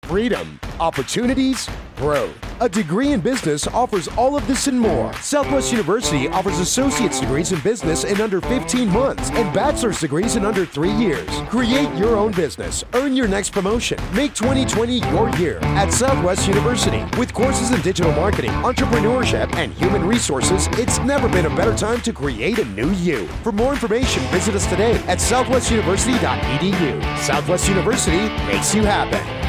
freedom, opportunities, growth. A degree in business offers all of this and more. Southwest University offers associate's degrees in business in under 15 months and bachelor's degrees in under 3 years. Create your own business. Earn your next promotion. Make 2020 your year at Southwest University. With courses in digital marketing, entrepreneurship, and human resources, it's never been a better time to create a new you. For more information, visit us today at southwestuniversity.edu. Southwest University makes you happen.